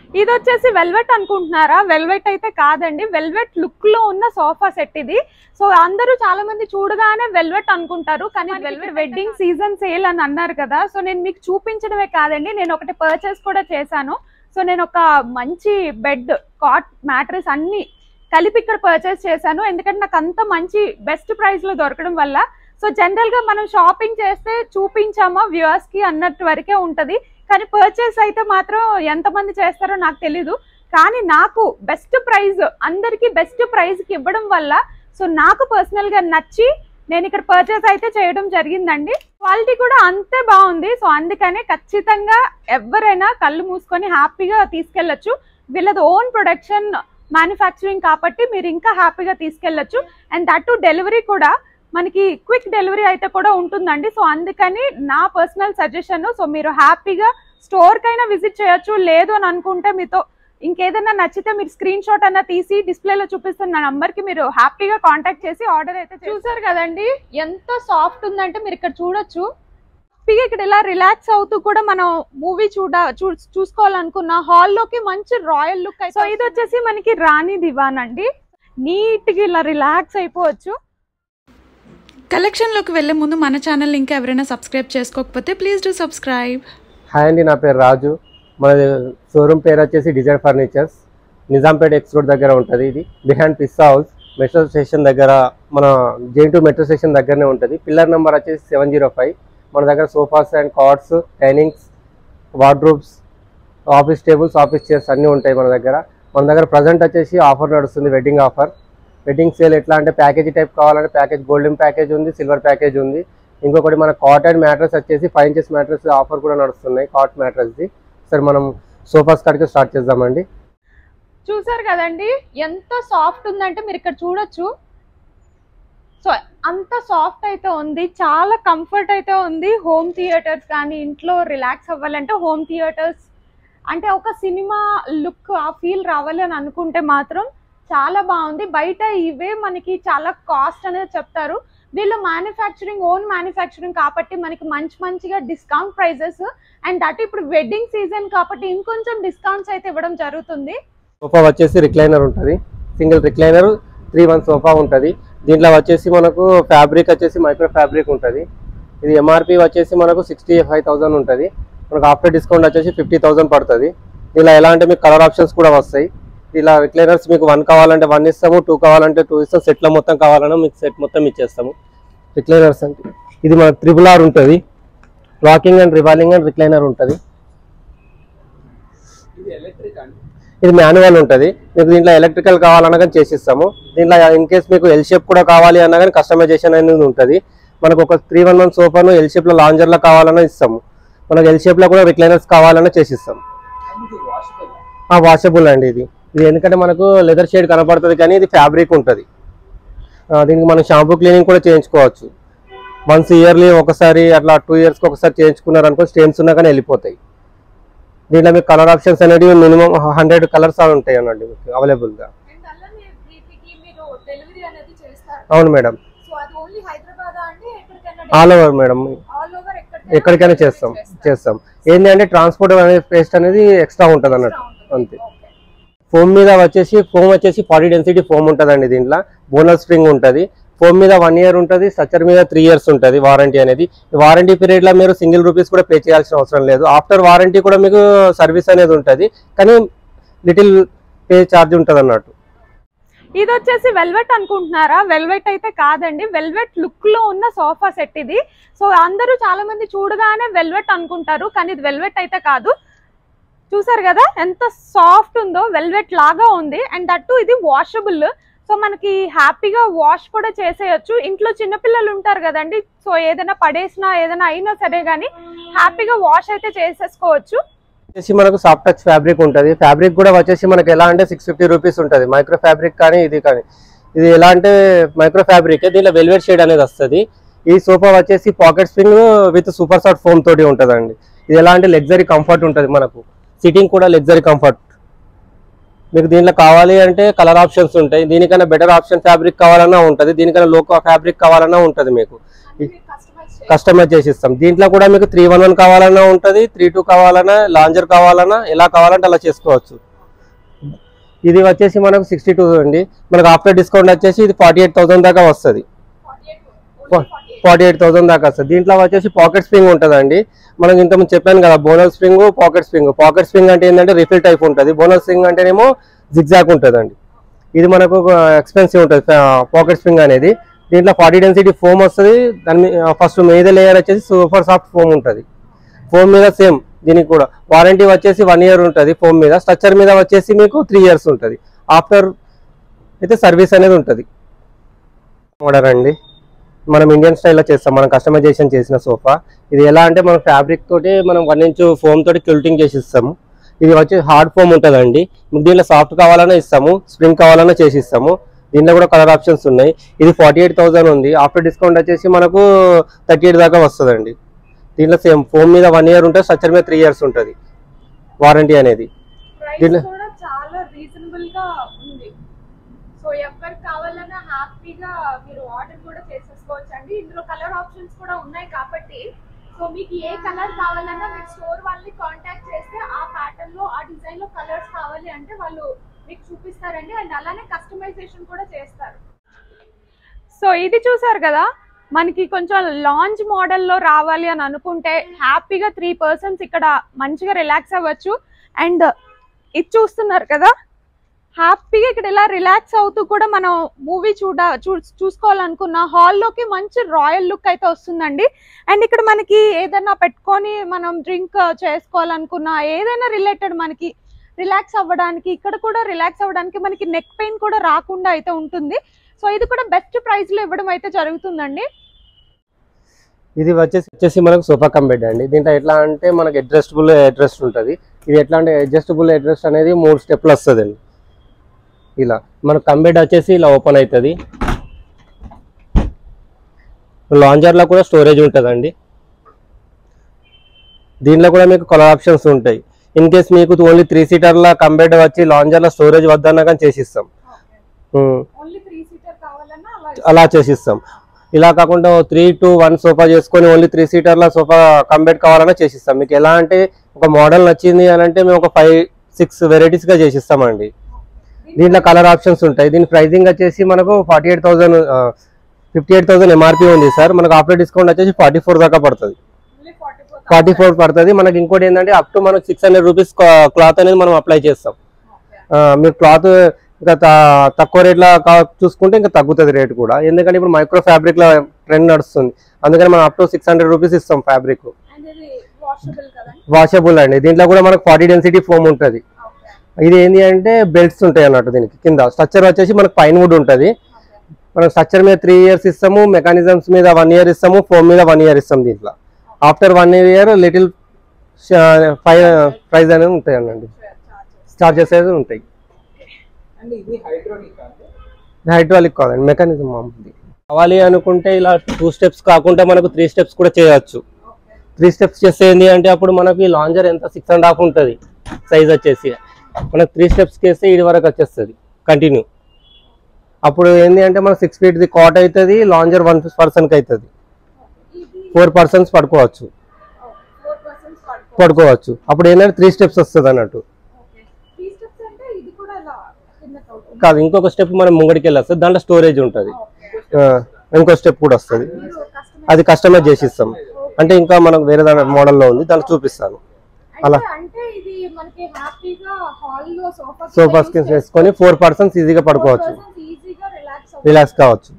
ఇది వచ్చేసి వెల్వెట్ అనుకుంటున్నారా? వెల్వెట్ అయితే కాదండి, వెల్వెట్ లుక్ లో ఉన్న సోఫా సెట్ ఇది. సో అందరూ చాలా మంది చూడగానే వెల్వెట్ అనుకుంటారు, కానీ వెల్వెట్ వెడ్డింగ్ సీజన్ సేల్ అని అన్నారు కదా. సో నేను మీకు చూపించడమే కాదండి, నేను ఒకటి పర్చేస్ కూడా చేశాను. సో నేను ఒక మంచి బెడ్, కాట్, మ్యాట్రెస్ అన్ని కలిపి ఇక్కడ పర్చేస్ చేశాను, ఎందుకంటే నాకు అంత మంచి బెస్ట్ ప్రైస్ లో దొరకడం వల్ల. సో జనరల్ గా మనం షాపింగ్ చేస్తే చూపించామా వ్యూవర్స్ కి అన్నట్టు వరకే ఉంటది, కానీ పర్చేస్ అయితే మాత్రం ఎంతమంది చేస్తారో నాకు తెలీదు. కానీ నాకు బెస్ట్ ప్రైస్, అందరికి బెస్ట్ ప్రైస్ కి ఇవ్వడం వల్ల సో నాకు పర్సనల్ గా నచ్చి నేను ఇక్కడ పర్చేస్ అయితే చేయడం జరిగిందండి. క్వాలిటీ కూడా అంతే బాగుంది. సో అందుకనే ఖచ్చితంగా ఎవరైనా కళ్ళు మూసుకొని హ్యాపీగా తీసుకెళ్లొచ్చు. వీళ్ళది ఓన్ ప్రొడక్షన్, మ్యానుఫ్యాక్చరింగ్ కాబట్టి మీరు ఇంకా హ్యాపీగా తీసుకెళ్లొచ్చు. అండ్ దట్ డెలివరీ కూడా మనకి క్విక్ డెలివరీ అయితే కూడా ఉంటుందండి. సో అందుకని నా పర్సనల్ సజెషన్, సో మీరు హ్యాపీగా స్టోర్ కైనా విజిట్ చేయొచ్చు. లేదు అని అనుకుంటే మీతో ఇంకేదైనా నచ్చితే మీరు స్క్రీన్ షాట్ అన్న తీసి డిస్ప్లేలో చూపిస్తున్న నంబర్ కి మీరు హ్యాపీగా కాంటాక్ట్ చేసి ఆర్డర్ అయితే చూసారు కదండి. ఎంత సాఫ్ట్ ఉందంటే మీరు ఇక్కడ చూడొచ్చు. హ్యాపీగా ఇక్కడ ఇలా రిలాక్స్ అవుతూ కూడా మనం మూవీ చూసుకోవాలనుకున్న హాల్లోకి మంచి రాయల్ లుక్. సో ఇది వచ్చేసి మనకి రాణి దివాన్ అండి, నీట్ గా ఇలా రిలాక్స్ అయిపోవచ్చు. కలెక్షన్లోకి వెళ్ళే ముందు మన ఛానల్ ఇంకా ఎవరైనా సబ్స్క్రైబ్ చేసుకోకపోతే ప్లీజ్ డూ సబ్స్క్రైబ్. హాయ్ అండి, నా పేరు రాజు. మన షోరూమ్ పేరు వచ్చేసి desire furnitures, Nizampet X road దగ్గర ఉంటుంది. ఇది behind pizza house, metro station దగ్గర, మన J2 మెట్రో స్టేషన్ దగ్గరనే ఉంటుంది. పిల్లర్ నెంబర్ వచ్చేసి 705. మన దగ్గర sofas and cots, dinings, wardrobes, office tables, office chairs అన్నీ ఉంటాయి మన దగ్గర. మన దగ్గర ప్రజెంట్ వచ్చేసి ఆఫర్ నడుస్తుంది, వెడ్డింగ్ ఆఫర్. వెడ్డింగ్ సేల్ ఎట్లా అంటే ప్యాకేజీ టైప్ కావాలంటే ప్యాకేజ్, గోల్డెన్ ప్యాకేజ్ ఉంది, సిల్వర్ ప్యాకేజ్ ఉంది. ఇంకొకటి మన కాటన్ మ్యాట్రెస్ వచ్చేసి 5 ఇంచెస్ మ్యాట్రెస్ ఆఫర్ కూడా నడుస్తున్నాయి, కాట్ మ్యాట్రెస్ది. సరే మనం సోఫాస్ కాడికి స్టార్ట్ చేద్దామండి. చూసారు కదండి ఎంత సాఫ్ట్ ఉందంటే మీరు ఇక్కడ చూడొచ్చు. సో అంత సాఫ్ట్ అయితే ఉంది, చాలా కంఫర్ట్ అయితే ఉంది. హోమ్ థియేటర్స్ కానీ ఇంట్లో రిలాక్స్ అవ్వాలంటే, హోమ్ థియేటర్స్ అంటే ఒక సినిమా లుక్ ఆ ఫీల్ రావాలి అని అనుకుంటే మాత్రం చాలా బాగుంది. బయట ఇవే మనకి చాలా కాస్ట్ అనేది చెప్తారు, వీళ్ళు మ్యానుఫ్యాక్చరింగ్, ఓన్ మ్యానుఫ్యాక్చరింగ్ కాబట్టి మనకి మంచిగా డిస్కౌంట్ ప్రైజెస్. అండ్ దట్ ఇప్పుడు వెడ్డింగ్ సీజన్ కాబట్టి ఇంకొంచెం డిస్కౌంట్స్ అయితే ఇవ్వడం జరుగుతుంది. సోఫా వచ్చేసి రిక్లైనర్ ఉంటుంది, సింగిల్ రిక్లైనర్ 3-1 సోఫా ఉంటుంది. దీంట్లో వచ్చేసి మనకు ఫ్యాబ్రిక్ వచ్చేసి మైక్రో ఫ్యాబ్రిక్ ఉంటుంది. ఇది MRP వచ్చేసి మనకు 65,000 ఉంటుంది. మనకు ఆఫ్టర్ డిస్కౌంట్ వచ్చేసి 50,000 పడుతుంది. ఇలా ఎలా అంటే మీకు కలర్ ఆప్షన్స్ కూడా వస్తాయి. ఇలా రిక్లైనర్స్ మీకు 1 కావాలంటే 1 ఇస్తాము, 2 కావాలంటే 2 ఇస్తాం. సెట్లో మొత్తం కావాలన్నా మీకు సెట్ మొత్తం ఇచ్చేస్తాము. రిక్లైనర్స్ అంటే ఇది మనకు RRR ఉంటుంది, locking and revolving and recliner ఉంటుంది. ఇది మాన్యువల్ ఉంటుంది. మీకు దీంట్లో ఎలక్ట్రికల్ కావాలన్నా కానీ చేసిస్తాము. దీంట్లో ఇన్ కేస్ మీకు ఎల్ షేప్ కూడా కావాలి అన్నా కానీ కస్టమైజేషన్ అనేది ఉంటుంది. మనకు ఒక 3-1 సోఫాను ఎల్ షేప్లో లాంజర్లో కావాలన్నా ఇస్తాము. మనకు ఎల్ షేప్లో కూడా రిక్లైనర్స్ కావాలన్నా చేసిస్తాం. వాషబుల్ అండి ఇది. ఎందుకంటే మనకు లెదర్ షేడ్ కనపడుతుంది కానీ ఇది ఫ్యాబ్రిక్ ఉంటుంది. దీనికి మనం షాంపూ క్లీనింగ్ కూడా చేయించుకోవచ్చు. వన్స్ ఇయర్లీ ఒకసారి, అట్లా 2 ఇయర్స్కి ఒకసారి చేయించుకున్నారనుకో స్టెయిన్స్ ఉన్నా కానీ వెళ్ళిపోతాయి. దీంట్లో మీకు కలర్ ఆప్షన్స్ అనేది మినిమం 100 కలర్స్ ఉంటాయి అన్నట్టు మీకు అవైలబుల్గా. అవును మేడం, ఆల్ ఓవర్ మేడం, ఎక్కడికైనా చేస్తాం. ఏంటంటే ట్రాన్స్పోర్ట్ అనేది పేస్ట్ అనేది ఎక్స్ట్రా ఉంటుంది అన్నట్టు, అంతే. ఫోమ్ మీద వచ్చేసి 40 డెన్సిటీ ఫోమ్ ఉంటుందండి. దీంట్లో బోనస్ స్ప్రింగ్ ఉంటుంది. ఫోమ్ మీద 1 ఇయర్ ఉంటుంది, స్ట్రక్చర్ మీద 3 ఇయర్స్ ఉంటుంది వారంటీ అనేది. వారంటీ పీరియడ్లో మీరు సింగిల్ రూపీస్ కూడా పే చేయాల్సిన అవసరం లేదు. ఆఫ్టర్ వారంటీ కూడా మీకు సర్వీస్ అనేది ఉంటుంది, కానీ లిటిల్ పే ఛార్జ్ ఉంటుంది అన్నట్టు. ఇది వచ్చేసి వెల్వెట్ అనుకుంటున్నారా? వెల్వెట్ అయితే కాదండి, వెల్వెట్ లుక్ లో ఉన్న సోఫా సెట్ ఇది. సో అందరూ చాలా మంది చూడగానే వెల్వెట్ అనుకుంటారు, కానీ ఇది వెల్వెట్ అయితే కాదు. చూసారు కదా ఎంత సాఫ్ట్ ఉందో, వెల్వెట్ లాగా ఉంది. అండ్ దట్టు ఇది వాషబుల్, సో మనకి హ్యాపీగా వాష్ కూడా చేసేయచ్చు. ఇంట్లో చిన్నపిల్లలు ఉంటారు కదండి, సో ఏదైనా పడేసినా ఏదైనా అయినా సరే కానీ హ్యాపీగా వాష్ అయితే చేసేసుకోవచ్చు. వచ్చేసి మనకు సాఫ్ట్ టచ్ ఫ్యాబ్రిక్ ఉంటుంది. ఫ్యాబ్రిక్ కూడా వచ్చేసి మనకి ఎలా అంటే 650 రూపీస్ ఉంటుంది. మైక్రో ఫ్యాబ్రిక్ కానీ ఇది ఎలా అంటే మైక్రో ఫ్యాబ్రిక్, దీనిలో వెల్వెట్ షేడ్ అనేది వస్తుంది. ఈ సోఫా వచ్చేసి pocket spring with super soft foam తోటి ఉంటుందండి. ఇది ఎలా అంటే లగ్జరీ కంఫర్ట్ ఉంటుంది, మనకు సిట్టింగ్ కూడా లగ్జరీ కంఫర్ట్. మీకు దీంట్లో కావాలి అంటే కలర్ ఆప్షన్స్ ఉంటాయి. దీనికన్నా బెటర్ ఆప్షన్ ఫ్యాబ్రిక్ కావాలన్నా ఉంటుంది, దీనికన్నా లో ఫ్యాబ్రిక్ కావాలన్నా ఉంటుంది. మీకు కస్టమైజ్ చేసి ఇస్తాం. దీంట్లో కూడా మీకు 311 కావాలన్నా ఉంటుంది, 32 కావాలన్నా, లాంజర్ కావాలన్నా, ఎలా కావాలంటే అలా చేసుకోవచ్చు. ఇది వచ్చేసి మనకు 62 అండి. మనకు ఆఫ్టర్ డిస్కౌంట్ వచ్చేసి ఇది 48,000 దాకా వస్తుంది. 48,000 దాకా వస్తుంది. దీంట్లో వచ్చేసి పాకెట్ స్ప్రింగ్ ఉంటుందండి. మనం ఇంతకుముందు చెప్పాను కదా, bonnell spring, pocket spring. Pocket spring అంటే ఏంటంటే రిఫిల్ టైప్ ఉంటుంది, బోనల్ స్ప్రింగ్ అంటేనేమో జిగ్జాగ్ ఉంటుందండి. ఇది మనకు ఎక్స్పెన్సివ్ ఉంటుంది పాకెట్ స్ప్రింగ్ అనేది. దీంట్లో 40 డెన్సిటీ ఫోమ్ వస్తుంది. దాని ఫస్ట్ మీద లేయర్ వచ్చేసి సూపర్ సాఫ్ట్ ఫోమ్ ఉంటుంది. ఫోమ్ మీద సేమ్ దీనికి కూడా వారంటీ వచ్చేసి 1 year ఉంటుంది ఫోమ్ మీద. స్ట్రక్చర్ మీద వచ్చేసి మీకు 3 years ఉంటుంది. ఆఫ్టర్ అయితే సర్వీస్ అనేది ఉంటుంది. మోడల్ అండి, మనం ఇండియన్ స్టైల్లో చేస్తాం, మనం కస్టమైజేషన్ చేసిన సోఫా. ఇది ఎలా అంటే మనం ఫ్యాబ్రిక్ తోటి మనం 1 inch ఫోమ్ తోటి క్యూల్టింగ్ చేసి ఇస్తాము. ఇది వచ్చి హార్డ్ ఫోమ్ ఉంటుందండి. మీకు దీంట్లో సాఫ్ట్ కావాలన్నా ఇస్తాము, స్ప్రింగ్ కావాలన్నా చేసి ఇస్తాము. దీంట్లో కూడా కలర్ ఆప్షన్స్ ఉన్నాయి. ఇది 48,000 ఉంది. ఆఫ్టర్ డిస్కౌంట్ వచ్చేసి మనకు 38 దాకా వస్తుందండి. దీంట్లో సేమ్ ఫోమ్ మీద 1 year ఉంటుంది, స్ట్రక్చర్ మీద 3 years ఉంటుంది వారంటీ అనేది. దీంట్లో చాలా రీజనబుల్ గా ఉంది. సో ఎవరికి కావాలన్నా హ్యాపీగా మీరు ఆర్డర్ కూడా చేసేసుకోవచ్చు అండి. ఇందులో కలర్ ఆప్షన్స్ కూడా ఉన్నాయి కాబట్టి సో మీకు ఏ కలర్ కావాలన్నా మీరు స్టోర్ వాళ్ళని కాంటాక్ట్ చేస్తే ఆ ప్యాటర్న్ లో ఆ డిజైన్ లో కలర్స్ కావాలి అంటే వాళ్ళు మీకు చూపిస్తారండి. అండ్ అలానే కస్టమైజేషన్ కూడా చేస్తారు. సో ఇది చూసారు కదా, మనకి కొంచెం లాంజ్ మోడల్లో రావాలి అని అనుకుంటే హ్యాపీగా 3 persons ఇక్కడ మంచిగా రిలాక్స్ అవ్వచ్చు. అండ్ ఇది చూస్తున్నారు కదా, హ్యాపీగా ఇక్కడ ఇలా రిలాక్స్ అవుతూ కూడా మనం మూవీ చూసుకోవాలనుకున్న హాల్లోకి మంచి రాయల్ లుక్ అయితే వస్తుందండి. అండ్ ఇక్కడ మనకి ఏదైనా పెట్టుకొని మనం డ్రింక్ చేసుకోవాలనుకున్నా, ఏదైనా రిలేటెడ్ మనకి రిలాక్స్ అవ్వడానికి, ఇక్కడ కూడా రిలాక్స్ అవ్వడానికి మనకి నెక్ పెయిన్ కూడా రాకుండా అయితే ఉంటుంది. సో ఇది కూడా బెస్ట్ ప్రైస్ లో ఇవ్వడం అయితే జరుగుతుందండి. ఇది వచ్చేసి మనకు సోఫా కమ్ బెడ్ అండి. దీంట్లో ఎట్లా అంటే మనకు అడ్జస్టబుల్ అడ్రెస్ట్ ఉంటుంది. ఇది ఎట్లా అంటే అడ్జస్టబుల్ అడ్రెస్ట్ అనేది 3 స్టెప్లు వస్తుందండి. ఇలా మనకు కమ్ బెడ్ వచ్చేసి ఇలా ఓపెన్ అవుతుంది. లాంజర్లో కూడా స్టోరేజ్ ఉంటుందండి. దీంట్లో కూడా మీకు కలర్ ఆప్షన్స్ ఉంటాయి. ఇన్ కేస్ మీకు ఓన్లీ 3 seaterల కమ్ బెడ్ వచ్చి లాంజర్లో స్టోరేజ్ వద్దన్నా కానీ చేసిస్తాం, అలా చేసిస్తాం. ఇలా కాకుండా 3-to-1 సోఫా చేసుకొని ఓన్లీ 3 seaterల సోఫా కమ్ బెడ్ కావాలన్నా చేసిస్తాం. మీకు ఎలా అంటే ఒక మోడల్ నచ్చింది అని అంటే మేము ఒక 5-6 వెరైటీస్గా చేసిస్తామండి. దీంట్లో కలర్ ఆప్షన్స్ ఉంటాయి. దీని ప్రైజింగ్ వచ్చేసి మనకు 58,000 ఎంఆర్పీ ఉంది సార్. మనకు ఆఫ్టర్ డిస్కౌంట్ వచ్చేసి 44 దాకా పడుతుంది. 44 పడుతుంది. మనకి ఇంకోటి ఏంటంటే అప్ టు మనకు 600 రూపీస్ క్లాత్ అనేది మనం అప్లై చేస్తాం. మీరు క్లాత్ ఇంకా తక్కువ రేట్లో చూసుకుంటే ఇంకా తగ్గుతుంది రేట్ కూడా. ఎందుకంటే ఇప్పుడు మైక్రో ఫ్యాబ్రిక్లో ట్రెండ్ నడుస్తుంది, అందుకని మనం అప్ టు 600 రూపీస్ ఇస్తాం ఫ్యాబ్రిక్. వాషబుల్ అండి. దీంట్లో కూడా మనకు 40 డెన్సిటీ ఫోమ్ ఉంటుంది. ఇది ఏంటి అంటే బెల్ట్స్ ఉంటాయి అన్నట్టు. దీనికి కింద స్ట్రక్చర్ వచ్చేసి మనకు పైన్ వుడ్ ఉంటుంది. మనం స్ట్రక్చర్ మీద 3 years ఇస్తాము, మెకానిజమ్స్ మీద 1 year ఇస్తాము, ఫోమ్ మీద 1 year ఇస్తాం. దీంట్లో ఆఫ్టర్ 1 year లిటిల్ ప్రైజ్ అనేది ఉంటాయి అనండి, చార్జెస్ అనేది ఉంటాయి. హైడ్రాలిక్ కాదండి, మెకానిజం మామూలు. కావాలి అనుకుంటే ఇలా 2 steps కాకుండా మనకు 3 steps కూడా చేయవచ్చు. 3 steps చేస్తే ఏంటి అంటే అప్పుడు మనకి లాంజర్ ఎంత 6.5 ఉంటుంది సైజ్ వచ్చేసి. మనకు 3 steps చేస్తే ఇది వరకు వచ్చేస్తుంది కంటిన్యూ. అప్పుడు ఏంటి అంటే మనకు 6 feet కాట్ అవుతుంది. లాంజర్ 1 personకి అవుతుంది. 4 persons పడుకోవచ్చు. అప్పుడు ఏంటంటే 3 steps వస్తుంది అన్నట్టు. కాదు, ఇంకొక స్టెప్ మనం ముంగడికి వెళ్ళొస్తుంది, దాంట్లో స్టోరేజ్ ఉంటుంది. ఇంకో స్టెప్ కూడా వస్తుంది, అది కస్టమైజ్ చేసి ఇస్తాం. అంటే ఇంకా మనకు వేరే దాని మోడల్లో ఉంది, దాంట్లో చూపిస్తాను. అలా సోఫా స్కిన్స్ వేసుకొని 4 persons ఈజీగా పడుకోవచ్చు, రిలాక్స్ కావచ్చు.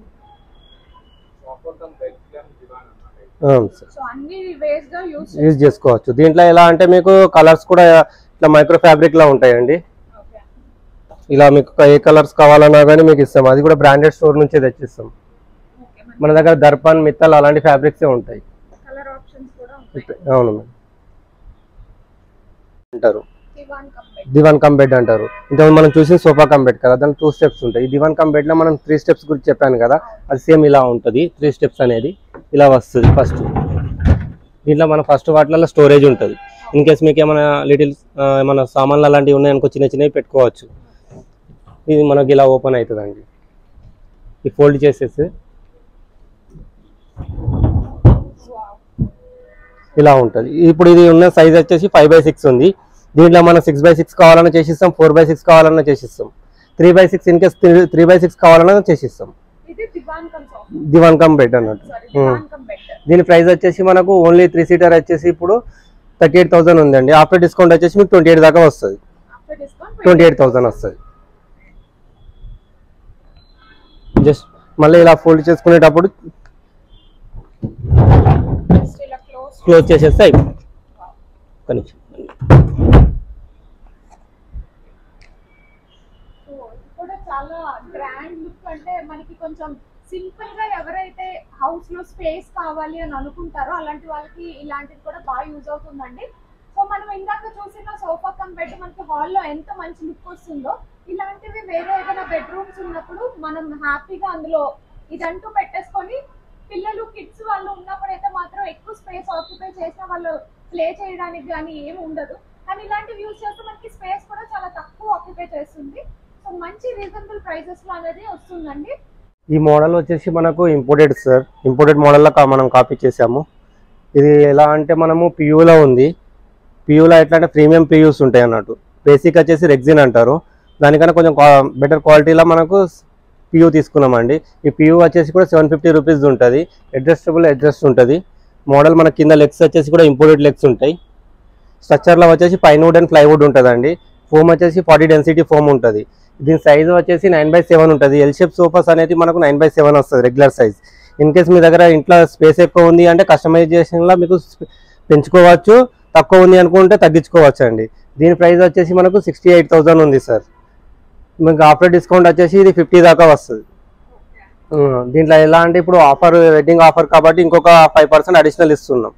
యూజ్ చేసుకోవచ్చు. దీంట్లో ఎలా అంటే మీకు కలర్స్ కూడా ఇట్లా మైక్రో ఫ్యాబ్రిక్ లా ఉంటాయండి. ఇలా మీకు ఏ కలర్స్ కావాలన్నా కానీ మీకు ఇస్తాం. అది కూడా బ్రాండెడ్ స్టోర్ నుంచే తెచ్చిస్తాం. మన దగ్గర దర్పన్, మిత్తల్ అలాంటి ఫ్యాబ్రిక్సే ఉంటాయి. అవును మేడం. అంటారు దివాన్ కమ్ బెడ్ అంటారు. ఇంతకుముందు మనం చూసిన సోఫా కమ్ బెడ్ కదా, దాంట్లో 2 steps ఉంటాయి. ఈ దివాన్ కమ్ బెడ్ లో మనం 3 steps గురించి చెప్పాను కదా, అది సేమ్ ఇలా ఉంటుంది. 3 steps అనేది ఇలా వస్తుంది. ఫస్ట్ దీంట్లో మన ఫస్ట్ వాటిలలో స్టోరేజ్ ఉంటుంది. ఇన్ కేస్ మీకు ఏమైనా లిటిల్ ఏమైనా సామాన్లు అలాంటివి ఉన్నాయనుకో, చిన్న చిన్నవి పెట్టుకోవచ్చు. ఇది మనకి ఇలా ఓపెన్ అవుతుందండి. ఈ ఫోల్డ్ చేసేసి ఇలా ఉంటుంది. ఇప్పుడు ఇది ఉన్న సైజ్ వచ్చేసి 5/6 ఉంది. దీంట్లో మనం 6/6 కావాలన్నా చేసిస్తాం, 4/6 కావాలన్నా చేసిస్తాం, 3/6 ఇన్ కేస్ 3/6 కావాలన్నా చేసిస్తాం. దివాన్ కమ్ బెడ్ అన్నట్టు. దీని ప్రైస్ వచ్చేసి మనకు ఓన్లీ 3 సీటర్ వచ్చేసి ఇప్పుడు 38,000 ఉందండి. ఆఫ్టర్ డిస్కౌంట్ వచ్చేసి మీకు 28 దాకా వస్తుంది. 28,000 వస్తుంది. జస్ట్ మళ్ళీ ఇలా ఫోల్డ్ చేసుకునేటప్పుడు క్లోజ్ చేసేస్తే అయిపోతుంది. చాలా గ్రాండ్ లుక్ అంటే మనకి కొంచెం సింపుల్ గా ఎవరైతే హౌస్ లో స్పేస్ కావాలి అని అనుకుంటారో అలాంటి వాళ్ళకి ఇలాంటిది కూడా బాగా యూజ్ అవుతుందండి. సో మనం ఇందాక చూసిన సోఫా కమ్ బెడ్ మనకి హాల్లో ఎంత మంచి లుక్ వస్తుందో ఇలాంటివి వేరే ఏదైనా బెడ్రూమ్స్ ఉన్నప్పుడు మనం హ్యాపీగా అందులో ఇదంటూ పెట్టేసుకొని పిల్లలు కిడ్స్ వాళ్ళు ఉన్నప్పుడు అయితే మాత్రం ఎక్కువ స్పేస్ ఆక్యుపై చేసిన వాళ్ళు ప్లే చేయడానికి కానీ ఏమి ఉండదు. కానీ ఇలాంటివి యూజ్ చేస్తే మనకి స్పేస్ కూడా చాలా తక్కువ ఆక్యుపై చేస్తుంది. సో మంచి రీజనబుల్ ప్రైసెస్ లో అనేది వస్తుందండి. ఈ మోడల్ వచ్చేసి మనకు ఇంపోర్టెడ్ సార్. ఇంపోర్టెడ్ మోడల్లో మనం కాపీ చేసాము. ఇది ఎలా అంటే మనము పియూలో ఉంది. పియూలో ఎట్లా అంటే ప్రీమియం పియూస్ ఉంటాయి అన్నట్టు. బేసిక్ వచ్చేసి రెగ్జిన్ అంటారు. దానికన్నా కొంచెం బెటర్ క్వాలిటీలో మనకు పియూ తీసుకున్నామండి. ఈ పియూ వచ్చేసి కూడా 750 రూపీస్ ఉంటుంది. అడ్జస్ట్ ఉంటుంది. మోడల్ మన కింద లెగ్స్ వచ్చేసి కూడా ఇంపోర్టెడ్ లెగ్స్ ఉంటాయి. స్ట్రక్చర్లో వచ్చేసి పైన్వుడ్ అండ్ ప్లైవుడ్ ఉంటుందండి. ఫోమ్ వచ్చేసి 40 డెన్సిటీ ఫోమ్ ఉంటుంది. దీని సైజు వచ్చేసి 9/7 ఉంటుంది. ఎల్ షేప్ సోఫాస్ అనేది మనకు 9/7 వస్తుంది రెగ్యులర్ సైజ్. ఇన్ కేస్ మీ దగ్గర ఇంట్లో స్పేస్ ఎక్కువ ఉంది అంటే కస్టమైజేషన్లో మీకు పెంచుకోవచ్చు, తక్కువ ఉంది అనుకుంటే తగ్గించుకోవచ్చు అండి. దీని ప్రైస్ వచ్చేసి మనకు 68,000 ఉంది సార్. మీకు ఆఫ్టర్ డిస్కౌంట్ వచ్చేసి ఇది 50 దాకా వస్తుంది. దీంట్లో ఎలా అంటే ఇప్పుడు ఆఫర్ వెడ్డింగ్ ఆఫర్ కాబట్టి ఇంకొక 5% అడిషనల్ ఇస్తున్నాం.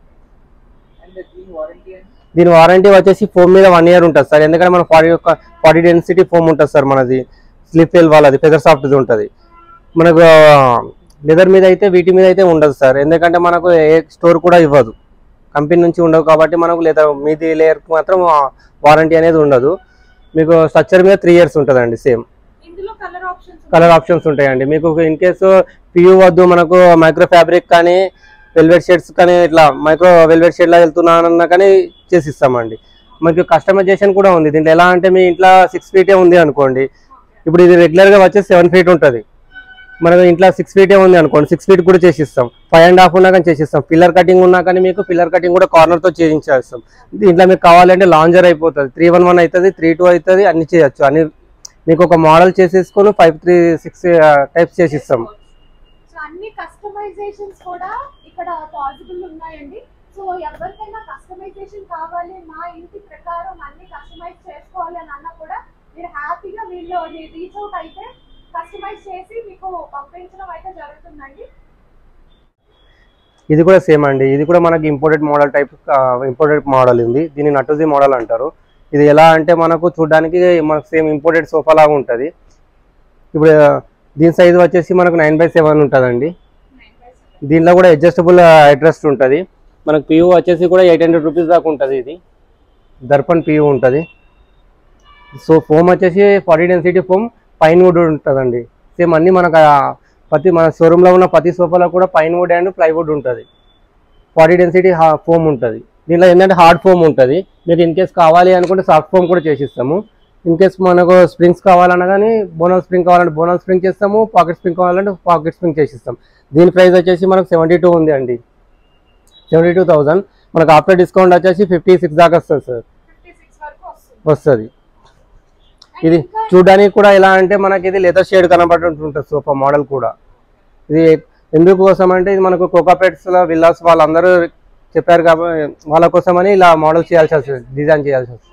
దీని వారంటీ వచ్చేసి ఫోమ్ మీద 1 ఇయర్ ఉంటుంది సార్. ఎందుకంటే మన 40 డెన్సిటీ ఫోమ్ ఉంటుంది సార్. మనది స్లిప్ ఫెల్ వాళ్ళది ఫెదర్ సాఫ్ట్ది ఉంటుంది. మనకు లెదర్ మీద అయితే వీటి మీద అయితే ఉండదు సార్. ఎందుకంటే మనకు ఏ స్టోర్ కూడా ఇవ్వదు, కంపెనీ నుంచి ఉండవు కాబట్టి మనకు లెదర్ మీది లేయర్కి మాత్రం వారంటీ అనేది ఉండదు. మీకు స్ట్రక్చర్ మీద 3 ఇయర్స్ ఉంటుందండి. సేమ్ కలర్ ఆప్షన్స్ ఉంటాయండి. మీకు ఇన్ కేసు పియూ వద్దు, మనకు మైక్రో ఫ్యాబ్రిక్ కానీ వెల్వెట్ షేడ్స్ కానీ ఇట్లా మైక్రో వెల్వెట్ షేడ్లా వెళ్తున్నానన్నా కానీ చేసిస్తామండి. మనకి కస్టమైజేషన్ కూడా ఉంది. దీంట్లో ఎలా అంటే మీ ఇంట్లో 6 ఫీటే ఉంది అనుకోండి, ఇప్పుడు ఇది రెగ్యులర్గా వచ్చేసి 7 ఫీట్ ఉంటుంది. మనకు ఇంట్లో 6 ఫీటే ఉంది అనుకోండి, 6 ఫీట్ కూడా చేసిస్తాం. 5.5 ఉన్నా కానీ చేసిస్తాం. పిల్లర్ కటింగ్ ఉన్నా కానీ మీకు పిల్లర్ కటింగ్ కూడా కార్నర్తో చేయించేస్తాం. దీంట్లో మీకు కావాలంటే లాంజర్ అయిపోతుంది, 311 అవుతుంది, 32 అవుతుంది, అన్ని చేయొచ్చు. అన్ని మీకు ఒక మోడల్ చేసేసుకొని 536 టైప్స్ చేసిస్తాం. అన్ని కస్టమైజేషన్స్ కూడా ఇక్కడ పాసిబుల్ ఉన్నాయండి. సో ఎవరికైనా కస్టమైజేషన్ కావాలి, మా ఇంటి ప్రకారం అన్ని కస్టమైజ్ చేసుకోవాలి అని అన్నా కూడా మీరు హ్యాపీగా వీళ్ళు రీచ్ అవుట్ అయితే కస్టమైజ్ చేసి మీకు పంపించడం అయితే జరుగుతుందండి. ఇది కూడా సేమ్ అండి. ఇది కూడా మనకి imported model type imported model ఉంది. దీన్ని నటుజీ మోడల్ అంటారు. ఇది ఎలా అంటే మనకు చూడడానికి మనకు సేమ్ ఇంపోర్టెడ్ సోఫా లాగా ఉంటుంది. ఇప్పుడు దీని సైజు వచ్చేసి మనకు 9/7 ఉంటుందండి. దీనిలో కూడా అడ్జస్టబుల్ అడ్రస్ట్ ఉంటుంది. మనకు పియూ వచ్చేసి కూడా 800 రూపీస్ దాకా ఉంటుంది. ఇది దర్పణ్ పియూ ఉంటుంది. సో ఫోమ్ వచ్చేసి 40 డెన్సిటీ ఫోమ్ పైన్వుడ్ ఉంటుందండి. సేమ్ అన్ని మనకు మన షోరూంలో ఉన్న ప్రతి సోఫాలో కూడా పైన్వుడ్ అండ్ ప్లైవుడ్ ఉంటుంది. 40 డెన్సిటీ ఫోమ్ ఉంటుంది. దీనిలో ఏంటంటే హార్డ్ ఫోమ్ ఉంటుంది. మీకు ఇన్ కేస్ కావాలి అనుకుంటే సాఫ్ట్ ఫోమ్ కూడా చేసిస్తాము. ఇన్ కేస్ మనకు స్ప్రింగ్స్ కావాలన్నా కానీ బోనల్ స్ప్రింగ్ కావాలంటే బోనల్ స్ప్రింగ్ చేస్తాము, పాకెట్ స్ప్రింగ్ కావాలంటే పాకెట్ స్ప్రింగ్ చేసిస్తాం. దీని ప్రైస్ వచ్చేసి మనకు 72 ఉంది అండి. 72,000. మనకు ఆఫ్టర్ డిస్కౌంట్ వచ్చేసి 56 దాకా వస్తుంది సార్. వస్తుంది. ఇది చూడడానికి కూడా ఎలా అంటే మనకి ఇది లెదర్ షేడ్ కనబడుతుంటుంది సోఫా మోడల్ కూడా. ఇది ఎందుకు కోసం అంటే ఇది మనకు కోకాపెట్స్లో విల్లాస్ వాళ్ళందరూ చెప్పారు కాబట్టి వాళ్ళ కోసమని ఇలా మోడల్ చేయాల్సి వస్తుంది, డిజైన్ చేయాల్సి వస్తుంది.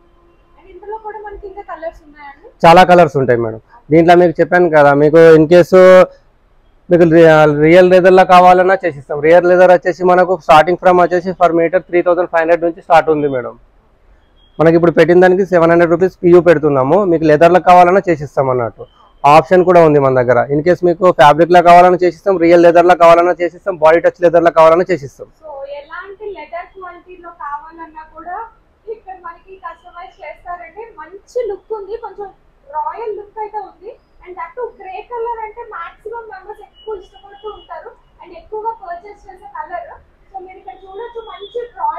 చాలా కలర్స్ ఉంటాయి మేడం. దీంట్లో మీకు చెప్పాను కదా, మీకు ఇన్ కేసు మీకు రియల్ లెదర్లో కావాలన్నా చేసిస్తాం. రియల్ లెదర్ వచ్చేసి మనకు స్టార్టింగ్ ఫ్రమ్ వచ్చేసి పర్ మీటర్ 3,500 నుంచి స్టార్ట్ ఉంది మేడం. మనకి ఇప్పుడు పెట్టిన దానికి 700 రూపీస్ పియూ పెడుతున్నాము. మీకు లెదర్లో కావాలన్నా చేసిస్తాం అన్నట్టు. ఆప్షన్ కూడా ఉంది మన దగ్గర. ఇన్ కేస్ మీకు ఫ్యాబ్రిక్లో కావాలన్నా చేసిస్తాం, రియల్ లెదర్లో కావాలన్నా చేసిస్తాం, బాడీ టచ్ లెదర్లో కావాలన్నా చేసిస్తాం. సో ఎలాంటి లెదర్ క్వాలిటీలో కావాలన్నా కూడా ఇక్కడ మనకి కస్టమైజ్ చేస్తారండి. మంచి లుక్ ఉంది, కొంచెం రాయల్ లుక్ అయితే ఉంది. అండ్ అటు గ్రే కలర్ అంటే మాక్సిమం మెంబర్స్ ఎక్కువ ఇష్టపడుతూ ఉంటారు అండ్ ఎక్కువగా పర్చేస్ చేసే కలర్. సో మీరు ఇక్కడ చూడొచ్చు, మా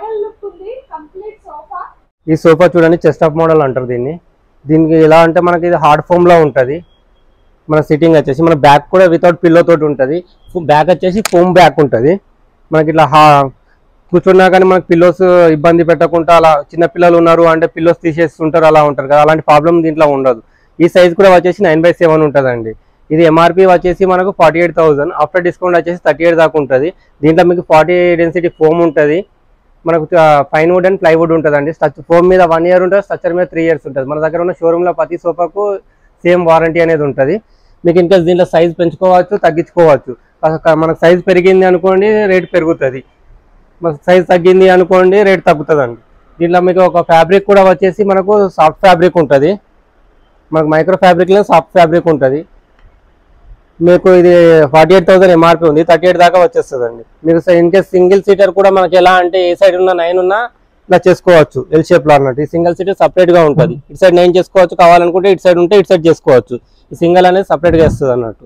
రాయల్ లుక్ ఉంది కంప్లీట్ సోఫా. ఈ సోఫా చూడండి చెస్ట్ అప్ మోడల్ అంటారు దీన్ని. దీనికి ఎలా అంటే మనకి ఇది హార్డ్ ఫోమ్ లో ఉంటుంది. మన సిట్టింగ్ వచ్చేసి మన బ్యాక్ కూడా వితౌట్ పిల్లో తోటి ఉంటుంది. బ్యాక్ వచ్చేసి ఫోమ్ బ్యాక్ ఉంటుంది. మనకి ఇట్లా కూర్చున్నా కానీ మనకి పిల్లోస్ ఇబ్బంది పెట్టకుండా, అలా చిన్న పిల్లలు ఉన్నారు అంటే పిల్లోస్ తీసేస్తుంటారు అలా ఉంటారు కదా, అలాంటి ప్రాబ్లం దీంట్లో ఉండదు. ఈ సైజ్ కూడా వచ్చేసి 9/7 ఉంటుందండి. ఇది ఎంఆర్పి వచ్చేసి మనకు 48,000, ఆఫ్టర్ డిస్కౌంట్ వచ్చేసి 38 దాకా ఉంటుంది. దీంట్లో మీకు 40 డెన్సిటీ ఫోమ్ ఉంటుంది. మనకు పైన్ వుడ్ అండ్ ప్లైవుడ్ ఉంటుందండి. ఫోమ్ మీద 1 year ఉంటుంది, స్ట్రక్చర్ మీద 3 years ఉంటుంది. మన దగ్గర ఉన్న షోరూంలో ప్రతి సోఫాకు సేమ్ వారంటీ అనేది ఉంటుంది. మీకు ఇంకా దీంట్లో సైజ్ పెంచుకోవచ్చు, తగ్గించుకోవచ్చు. మనకు సైజ్ పెరిగింది అనుకోండి రేట్ పెరుగుతుంది, మనకు సైజ్ తగ్గింది అనుకోండి రేట్ తగ్గుతుందండి. దీంట్లో మీకు ఒక ఫ్యాబ్రిక్ కూడా వచ్చేసి మనకు సాఫ్ట్ ఫ్యాబ్రిక్ ఉంటుంది. మనకు మైక్రో ఫ్యాబ్రిక్లో సాఫ్ట్ ఫ్యాబ్రిక్ ఉంటుంది. మీకు ఇది 48,000 ఎంఆర్పి ఉంది, 38 దాకా వచ్చేస్తుందండి. మీకు ఇన్ కేస్ సింగిల్ సీటర్ కూడా మనకి ఎలా అంటే ఏ సైడ్ ఉన్న 9 ఉన్నా ఇలా చేసుకోవచ్చు, ఎల్ షేప్ లో అన్నట్టు. ఈ సింగిల్ సీటర్ సపరేట్ గా ఉంటుంది. ఇటు సైడ్ 9 చేసుకోవచ్చు, కావాలనుకుంటే ఇటు సైడ్ ఉంటే ఇటు సైడ్ చేసుకోవచ్చు. ఈ సింగిల్ అనేది సపరేట్ గా వస్తుంది అన్నట్టు.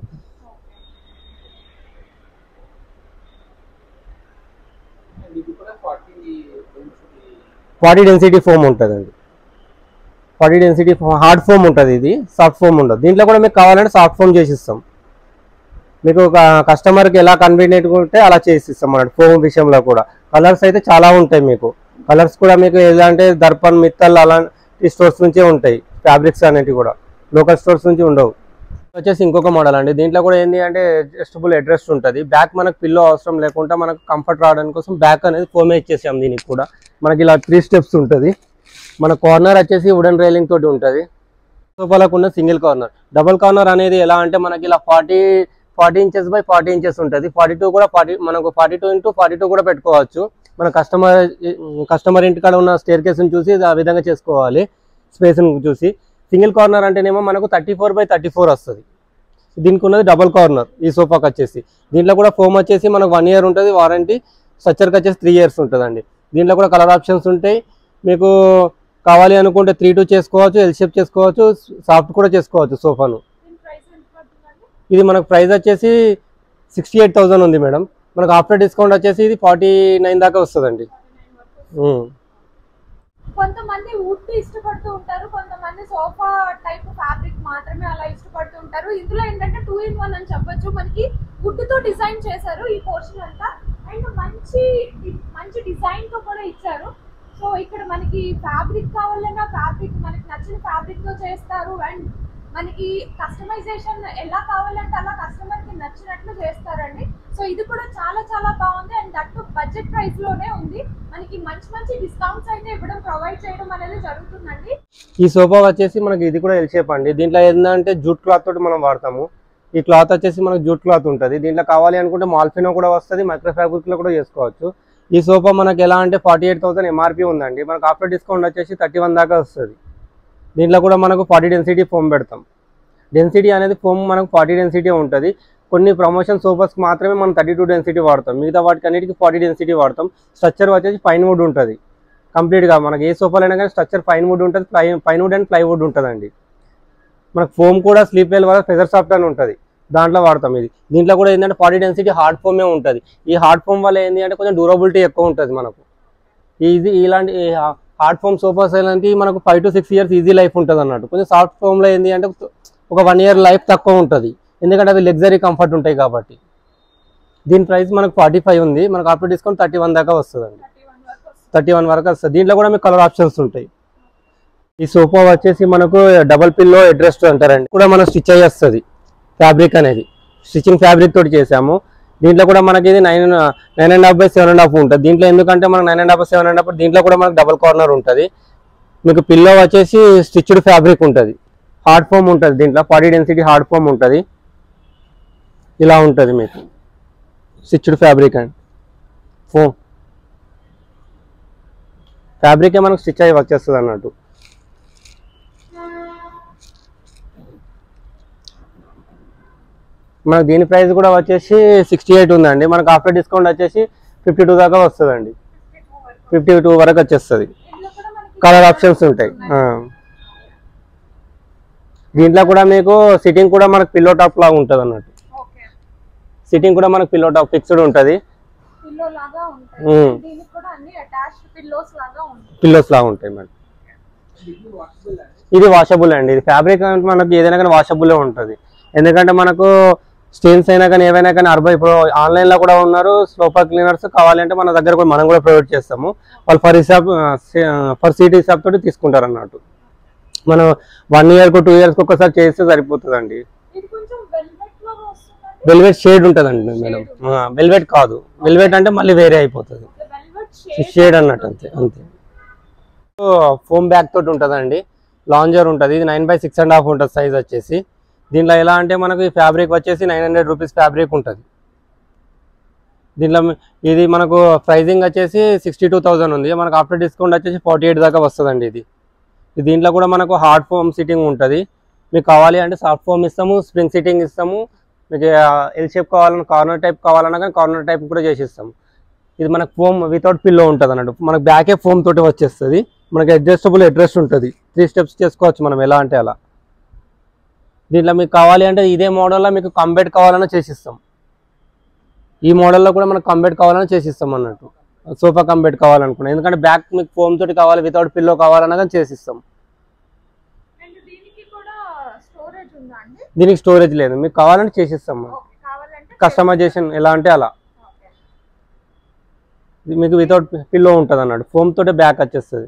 ఫార్టీ డెన్సిటీ ఫోమ్ ఉంటుందండి. 40 డెన్సిటీ హార్డ్ ఫోమ్ ఉంటుంది, ఇది సాఫ్ట్ ఫోమ్ ఉండదు. దీంట్లో కూడా మీకు కావాలంటే సాఫ్ట్ ఫోమ్ చేసిస్తాం. మీకు కస్టమర్కి ఎలా కన్వీనియంట్గా ఉంటే అలా చేసిస్తాం అన్నట్టు. ఫోమ్ విషయంలో కూడా కలర్స్ అయితే చాలా ఉంటాయి. మీకు కలర్స్ కూడా మీకు ఎలా అంటే దర్పణ్, మిత్తల్ అలాంటి స్టోర్స్ నుంచే ఉంటాయి. ఫ్యాబ్రిక్స్ అనేవి కూడా లోకల్ స్టోర్స్ నుంచి ఉండవు. వచ్చేసి ఇంకొక మోడల్ అండి. దీంట్లో కూడా ఏంటి అంటే అడ్జస్టబుల్ హెడ్ ఉంటుంది. బ్యాక్ మనకు పిల్లో అవసరం లేకుండా మనకు కంఫర్ట్ రావడానికి కోసం బ్యాక్ అనేది ఫోమే ఇచ్చేసాం. దీనికి కూడా మనకి ఇలా 3 steps ఉంటుంది. మన కార్నర్ వచ్చేసి వుడెన్ రైలింగ్ తోటి ఉంటుంది. సోఫాలకు ఉన్న సింగిల్ కార్నర్. డబుల్ కార్నర్ అనేది ఎలా అంటే మనకి ఇలా 40 inches by 40 inches ఉంటుంది. 42 కూడా మనకు 42 into 42 కూడా పెట్టుకోవచ్చు. మన కస్టమర్ ఇంటికాడ ఉన్న స్టేర్ కేసుని చూసి ఆ విధంగా చేసుకోవాలి, స్పేస్ని చూసి. సింగిల్ కార్నర్ అంటేనేమో మనకు 34 by 34 వస్తుంది. దీనికి ఉన్నది డబుల్ కార్నర్ ఈ సోఫాకి వచ్చేసి. దీంట్లో కూడా ఫోమ్ వచ్చేసి మనకు 1 year ఉంటుంది వారంటీ, స్ట్రక్చర్కి వచ్చేసి 3 years ఉంటుందండి. దీంట్లో కూడా కలర్ ఆప్షన్స్ ఉంటాయి. మీకు కావాలి అనుకుంటే 3-2 చేసుకోవచ్చు, ఎల్ షేప్ చేసుకోవచ్చు, సాఫ్ట్ కూడా చేసుకోవచ్చు సోఫాను. ఇది మనకు ప్రైస్ వచ్చేసి 68,000 ఉంది మేడం. మనకు ఆఫ్టర్ డిస్కౌంట్ వచ్చేసి ఇది 49 దాకా వస్తుందండి. కొంతమంది వుడ్ ఇష్టపడుతూ ఉంటారు, కొంతమంది సోఫా టైప్ ఫ్యాబ్రిక్ మాత్రమే అలా ఇష్టపడుతూ ఉంటారు. ఇందులో ఏంటంటే 2 in 1 అని చెప్పొచ్చు. మనకి వుడ్ తో డిజైన్ చేశారు ఈ పోర్షన్ అంతా, అండ్ మంచి డిజైన్ తో కూడా ఇచ్చారు. సో ఇక్కడ మనకి ఫ్యాబ్రిక్ కావాలన్నా ఫ్యాబ్రిక్ మనకి నచ్చిన ఫ్యాబ్రిక్ తో చేస్తారు. అండ్ మనకి కస్టమైజేషన్ ఎలా కావాలంటే అలా కస్టమర్ కి నచ్చినట్లు చేస్తారండి. సో ఇది కూడా చాలా చాలా బాగుంది. అండ్ దట్ బడ్జెట్ ప్రైస్ లోనే ఉంది. మనకి మంచి డిస్కౌంట్స్ అయితే ఇవ్వడం, ప్రొవైడ్ చేయడం అనేది జరుగుతుందండి. ఈ సోఫా వచ్చేసి మనకి ఇది కూడా ఎల్ షేప్ అండి. దీంట్లో ఏంటంటే జూట్ క్లాత్ తోటి మనం వాడతాము. ఈ క్లాత్ వచ్చేసి మనకు జూట్ క్లాత్ ఉంటుంది. దీంట్లో కావాలి అనుకుంటే మాల్ఫినో కూడా వస్తుంది, మైక్రో ఫ్యాబ్రిక్ లో కూడా చేసుకోవచ్చు. ఈ సోఫా మనకి ఎలా అంటే 48,000 ఎంఆర్పి ఉందండి. మనకు ఆఫ్టర్ డిస్కౌంట్ వచ్చేసి 31 దాకా వస్తుంది. దీంట్లో కూడా మనకు 40 డెన్సిటీ ఫోమ్ పెడతాం. డెన్సిటీ అనేది ఫోమ్ మనకు 40 డెన్సిటీ ఉంటుంది. కొన్ని ప్రమోషన్ సోఫాస్కి మాత్రమే మనం 32 డెన్సిటీ వాడతాం. మిగతా వాటికి అన్నిటికీ 40 డెన్సిటీ వాడతాం. స్ట్రక్చర్ వచ్చేసి పైన్ వుడ్ ఉంటుంది కంప్లీట్గా. మనకి ఏ సోఫాలైనా కానీ స్ట్రక్చర్ పైన్ వుడ్ ఉంటుంది, పైన్ వుడ్ అండ్ ప్లైవుడ్ ఉంటుందండి. మనకు ఫోమ్ కూడా స్లీప్ వెల్ వల్ల ఫెదర్ సాఫ్ట్ అని ఉంటుంది, దాంట్లో వాడతాం. ఇది దీంట్లో కూడా ఏంటంటే 40 డెన్సిటీ హార్డ్ ఫోమే ఉంటుంది. ఈ హార్డ్ ఫోమ్ వల్ల ఏంటి అంటే కొంచెం డ్యూరబిలిటీ ఎక్కువ ఉంటుంది మనకు. ఇలాంటి హార్డ్ ఫోమ్ సోఫాస్ అనేది మనకు 5 to 6 years ఈజీ లైఫ్ ఉంటుంది అన్నట్టు. కొంచెం సాఫ్ట్ ఫోమ్లో ఏంటి అంటే ఒక 1 year లైఫ్ తక్కువ ఉంటుంది, ఎందుకంటే అవి లగ్జరీ కంఫర్ట్ ఉంటాయి కాబట్టి. దీని ప్రైస్ మనకు 45 ఉంది. మనకు ఆఫ్టర్ డిస్కౌంట్ 31 దాకా వస్తుందండి. 31 వరకు వస్తుంది. దీంట్లో కూడా మీకు కలర్ ఆప్షన్స్ ఉంటాయి. ఈ సోఫా వచ్చేసి మనకు డబల్ పిల్లో హెడ్ రెస్ట్ అంటారండి. కూడా మనం స్టిచ్ అయ్యి వస్తుంది. ఫ్యాబ్రిక్ అనేది స్టిచ్చింగ్ ఫ్యాబ్రిక్ తోటి చేసాము. దీంట్లో కూడా మనకి ఇది 9.5 by 7.5 ఉంటుంది. దీంట్లో ఎందుకంటే మనకు 9.5 7.5 దీంట్లో కూడా మనకు డబల్ కార్నర్ ఉంటుంది. మీకు పిల్లో వచ్చేసి స్టిచ్డ్ ఫ్యాబ్రిక్ ఉంటుంది, హార్డ్ ఫోమ్ ఉంటుంది. దీంట్లో 40 డెన్సిటీ హార్డ్ ఫోమ్ ఉంటుంది. ఇలా ఉంటుంది మీకు స్టిచ్డ్ ఫ్యాబ్రిక్ అండ్ ఫోమ్ ఫ్యాబ్రికే మనకు స్టిచ్ అయ్యి వచ్చేస్తుంది అన్నట్టు. మనకు దీని ప్రైస్ కూడా వచ్చేసి 68 ఉందండి. మనకు ఆఫ్టర్ డిస్కౌంట్ వచ్చేసి 52 దాకా వస్తుందండి. 52 వరకు వచ్చేస్తుంది. కలర్ ఆప్షన్స్ ఉంటాయి. దీంట్లో కూడా మీకు సిట్టింగ్ కూడా మనకు పిల్లో టాప్ లాగా ఉంటుంది అన్నట్టు. సిట్టింగ్ కూడా మనకు పిల్లో టాప్ ఫిక్స్డ్ ఉంటుంది. పిల్లో లాగా ఉంటాయి, దీనికి కూడా అన్ని అటాచ్డ్ పిల్లోస్ లాగా ఉంటాయి మేడం. ఇది వాషబుల్ అండి. ఇది ఫ్యాబ్రిక్ మనకి ఏదైనా కానీ వాషబుల్ ఉంటుంది. ఎందుకంటే మనకు స్టెయిన్స్ అయినా కానీ ఏవైనా కానీ ఇప్పుడు ఆన్లైన్ లో కూడా ఉన్నారు సోఫా క్లీనర్స్. కావాలంటే మన దగ్గర కూడా మనం కూడా ప్రొవైడ్ చేస్తాము. వాళ్ళు ఫర్ సీట్ హిసాబ్ తోటి తీసుకుంటారు అన్నట్టు. మనం 1 year 2 years ఒకసారి చేస్తే సరిపోతుందండి. వెల్వెట్ షేడ్ ఉంటుందండి మేడం, వెల్వెట్ కాదు. వెల్వెట్ అంటే మళ్ళీ వేరే అయిపోతుంది, షేడ్ అన్నట్టు. అంతే అంతే. ఫోమ్ బ్యాగ్ తోటి ఉంటుందండి. లాంజర్ ఉంటుంది. ఇది 9/6.5 ఉంటుంది సైజ్ వచ్చేసి. దీంట్లో ఎలా అంటే మనకు ఈ ఫ్యాబ్రిక్ వచ్చేసి 900 రూపీస్ ఫ్యాబ్రిక్ ఉంటుంది. దీంట్లో ఇది మనకు ప్రైజింగ్ వచ్చేసి 62,000 ఉంది. మనకు ఆఫ్టర్ డిస్కౌంట్ వచ్చేసి 48 దాకా వస్తుందండి. ఇది దీంట్లో కూడా మనకు హార్డ్ ఫోమ్ సిట్టింగ్ ఉంటుంది. మీకు కావాలి అంటే సాఫ్ట్ ఫోమ్ ఇస్తాము, స్ప్రింగ్ సిట్టింగ్ ఇస్తాము. మీకు ఎల్ షేప్ కావాలన్నా కార్నర్ టైప్ కావాలన్నా కానీ కార్నర్ టైప్ కూడా చేసిస్తాము. ఇది మనకు ఫోమ్ వితౌట్ పిల్లో ఉంటుంది అన్నట్టు. మనకు బ్యాకే ఫోమ్ తోటి వచ్చేస్తుంది. మనకి అడ్జస్టబుల్ అడ్రస్ ఉంటుంది. 3 steps చేసుకోవచ్చు మనం ఎలా అంటే అలా. దీంట్లో మీకు కావాలి అంటే ఇదే మోడల్లో మీకు కంబెడ్ కావాలన్నా చేసిస్తాం. ఈ మోడల్లో కూడా మనకు కంబెడ్ కావాలన్నా చేసిస్తాం అన్నట్టు. సోఫా కంబెడ్ కావాలనుకున్నాం. ఎందుకంటే బ్యాక్ మీకు ఫోమ్ తోటి కావాలి, వితౌట్ పిల్లో కావాలన్నా కానీ చేసిస్తాం. దీనికి స్టోరేజ్ లేదు, మీకు కావాలంటే చేసిస్తాం. కస్టమైజేషన్ ఎలా అంటే అలా. మీకు వితౌట్ పిల్లో ఉంటుంది అన్నట్టు. ఫోమ్ తోటి బ్యాక్ వచ్చేస్తుంది.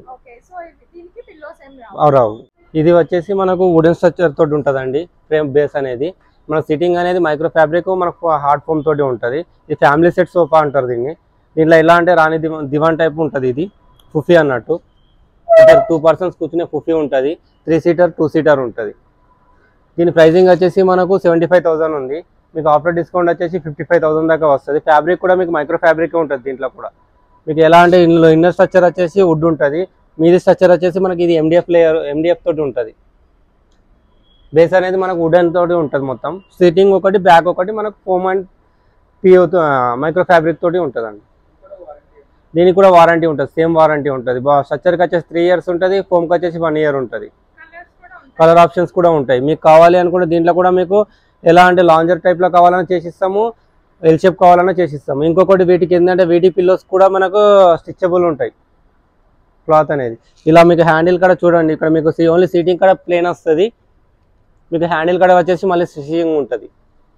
రావు. ఇది వచ్చేసి మనకు వుడెన్ స్ట్రక్చర్ తోటి ఉంటుందండి. ఫ్రేమ్ బేస్ అనేది మన సిట్టింగ్ అనేది మైక్రో ఫ్యాబ్రిక్ మనకు హార్డ్ ఫోమ్ తోటి ఉంటుంది. ఇది ఫ్యామిలీ సెట్ సోఫా అంటారు దీన్ని. దీంట్లో ఎలా అంటే రాణి దివాన్ టైప్ ఉంటుంది. ఇది ఫుఫీ అన్నట్టు. 2 persons కూర్చునే ఫుఫీ ఉంటుంది. 3 seater 2 seater ఉంటుంది. దీని ప్రైజింగ్ వచ్చేసి మనకు 75,000 ఉంది. మీకు ఆఫ్టర్ డిస్కౌంట్ వచ్చేసి 55,000 దాకా వస్తుంది. ఫ్యాబ్రిక్ కూడా మీకు మైక్రో ఫ్యాబ్రిక్ ఉంటుంది. దీంట్లో కూడా మీకు ఎలా అంటే ఇందులో ఇన్నర్ స్ట్రక్చర్ వచ్చేసి వుడ్ ఉంటుంది. మీది స్ట్రక్చర్ వచ్చేసి మనకి ఇది MDF తోటి ఉంటుంది. బేస్ అనేది మనకు వుడెన్ తోటి ఉంటుంది. మొత్తం సిట్టింగ్ ఒకటి, బ్యాక్ ఒకటి మనకు foam and PU micro fabric తోటి ఉంటుందండి. దీనికి కూడా వారంటీ ఉంటుంది, సేమ్ వారంటీ ఉంటుంది. స్ట్రక్చర్కి వచ్చేసి 3 years ఉంటుంది. ఫోమ్కి వచ్చేసి 1 year ఉంటుంది. కలర్ ఆప్షన్స్ కూడా ఉంటాయి. మీకు కావాలి అనుకుంటే దీంట్లో కూడా మీకు ఎలా అంటే లాంజర్ టైప్లో కావాలన్నా చేసిస్తాము, ఎల్ షేప్ కావాలన్నా చేసిస్తాము. ఇంకొకటి వీటికి ఏంటంటే వీటి పిల్లోస్ కూడా మనకు స్టిచబుల్ ఉంటాయి. క్లాత్ అనేది ఇలా మీకు హ్యాండిల్ కూడా చూడండి. ఇక్కడ మీకు ఓన్లీ సీటింగ్ కూడా ప్లేన్ వస్తుంది. మీకు హ్యాండిల్ కూడా వచ్చేసి మళ్ళీ స్టిచింగ్ ఉంటుంది.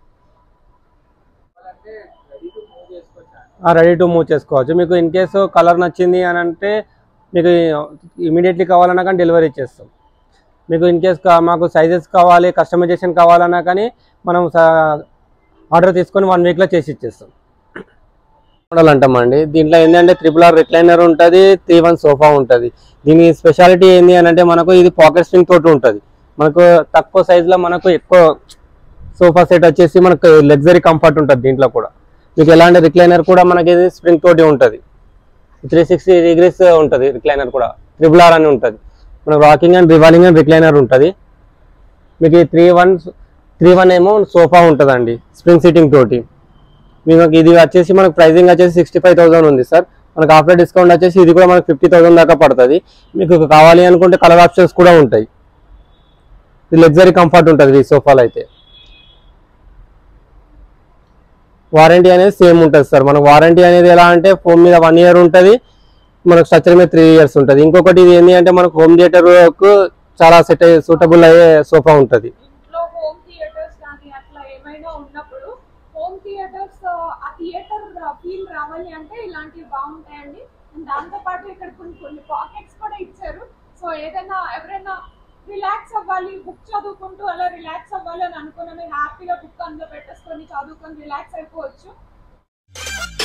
రెడీ టు మూవ్ చేసుకోవచ్చు. మీకు ఇన్ కేసు కలర్ నచ్చింది అని అంటే మీకు ఇమీడియట్లీ కావాలన్నా కానీ డెలివరీ ఇచ్చేస్తాం. మీకు ఇన్ కేస్ మాకు సైజెస్ కావాలి, కస్టమైజేషన్ కావాలన్నా కానీ మనం ఆర్డర్ తీసుకొని 1 weekలో చేసి ఇచ్చేస్తాం. మోడల్ అంటామండి. దీంట్లో ఏంటంటే RRR రిక్లైనర్ ఉంటుంది, 3-1 సోఫా ఉంటుంది. దీని స్పెషాలిటీ ఏంటి అని అంటే మనకు ఇది పాకెట్ స్ప్రింగ్ తోటి ఉంటుంది. మనకు తక్కువ సైజులో మనకు ఎక్కువ సోఫా సెట్ వచ్చేసి మనకు లగ్జరీ కంఫర్ట్ ఉంటుంది. దీంట్లో కూడా మీకు ఎలాంటి రిక్లైనర్ కూడా మనకి ఇది స్ప్రింగ్ తోటి ఉంటుంది. 360 degrees ఉంటుంది రిక్లైనర్ కూడా. RRR అని ఉంటుంది. మనకు rocking and revolving and recliner ఉంటుంది. మీకు 3-1 ఏమో సోఫా ఉంటుందండి స్ప్రింగ్ సిట్టింగ్ తోటి. మీకు ఇది వచ్చేసి మనకు ప్రైజింగ్ వచ్చేసి 65,000 ఉంది సార్. మనకు ఆఫ్టర్ డిస్కౌంట్ వచ్చేసి ఇది కూడా మనకు 50,000 దాకా పడుతుంది. మీకు కావాలి అనుకుంటే కలర్ ఆప్షన్స్ కూడా ఉంటాయి. ఇది లగ్జరీ కంఫర్ట్ ఉంటుంది ఈ సోఫాలో అయితే. వారంటీ అనేది సేమ్ ఉంటుంది సార్. మనకు వారంటీ అనేది ఎలా అంటే ఫోమ్ మీద 1 year ఉంటుంది. మనకు స్ట్రక్చర్ మీద 3 years ఉంటుంది. ఇంకొకటి ఇది ఏంటి అంటే మనకు హోమ్ థియేటర్కు చాలా సూటబుల్ అయ్యే సోఫా ఉంటుంది. ఫీల్ రావాలి అంటే ఇలాంటివి బాగుంటాయండి. దాంతో పాటు ఇక్కడ కొన్ని పాకెట్స్ కూడా ఇచ్చారు. సో ఏదైనా ఎవరైనా రిలాక్స్ అవ్వాలి, బుక్ చదువుకుంటూ అలా రిలాక్స్ అవ్వాలి అని అనుకున్నా హ్యాపీగా బుక్ అందులో పెట్టేసుకొని చదువుకొని రిలాక్స్ అయిపోవచ్చు.